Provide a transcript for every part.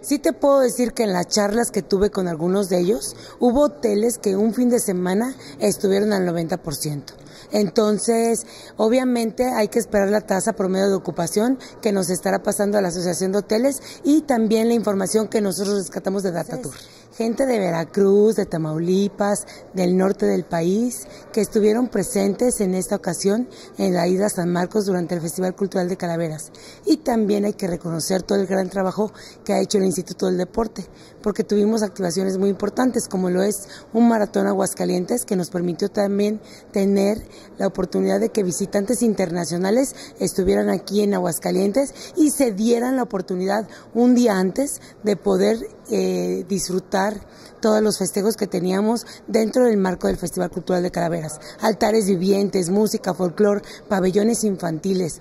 Sí te puedo decir que en las charlas que tuve con algunos de ellos, hubo hoteles que un fin de semana estuvieron al 90%. Entonces, obviamente hay que esperar la tasa promedio de ocupación que nos estará pasando a la Asociación de Hoteles y también la información que nosotros rescatamos de Datatour. Gente de Veracruz, de Tamaulipas, del norte del país, que estuvieron presentes en esta ocasión en la isla San Marcos durante el Festival Cultural de Calaveras. Y también hay que reconocer todo el gran trabajo que ha hecho el Instituto del Deporte, porque tuvimos activaciones muy importantes, como lo es un maratón Aguascalientes, que nos permitió también tener la oportunidad de que visitantes internacionales estuvieran aquí en Aguascalientes y se dieran la oportunidad un día antes de poder disfrutar todos los festejos que teníamos dentro del marco del Festival Cultural de Calaveras. Altares vivientes, música, folclor, pabellones infantiles,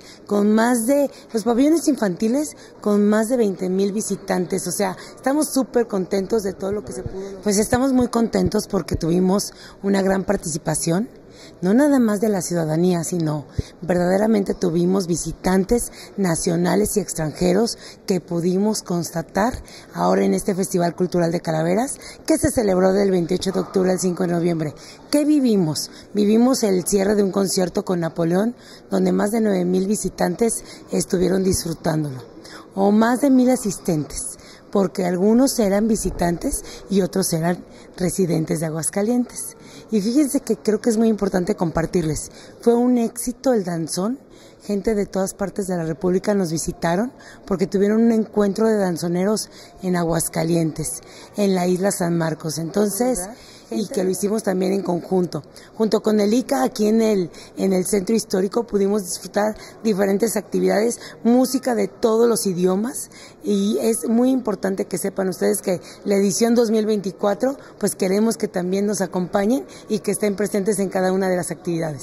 los pabellones infantiles con más de 20,000 visitantes, o sea, estamos súper contentos de todo lo que se pudo. Pues estamos muy contentos porque tuvimos una gran participación, no nada más de la ciudadanía, sino verdaderamente tuvimos visitantes nacionales y extranjeros que pudimos constatar ahora en este Festival Cultural de Calaveras, que se celebró del 28 de octubre al 5 de noviembre. ¿Qué vivimos? Vivimos el cierre de un concierto con Napoleón, donde más de 9,000 visitantes estuvieron disfrutándolo, o más de 1,000 asistentes, porque algunos eran visitantes y otros eran residentes de Aguascalientes. Y fíjense que creo que es muy importante compartirles. Fue un éxito el danzón. Gente de todas partes de la República nos visitaron porque tuvieron un encuentro de danzoneros en Aguascalientes, en la isla San Marcos. Entonces, y que lo hicimos también en conjunto. Junto con el ICA, aquí en el centro histórico, pudimos disfrutar diferentes actividades, música de todos los idiomas, y es muy importante que sepan ustedes que la edición 2024, pues queremos que también nos acompañen y que estén presentes en cada una de las actividades.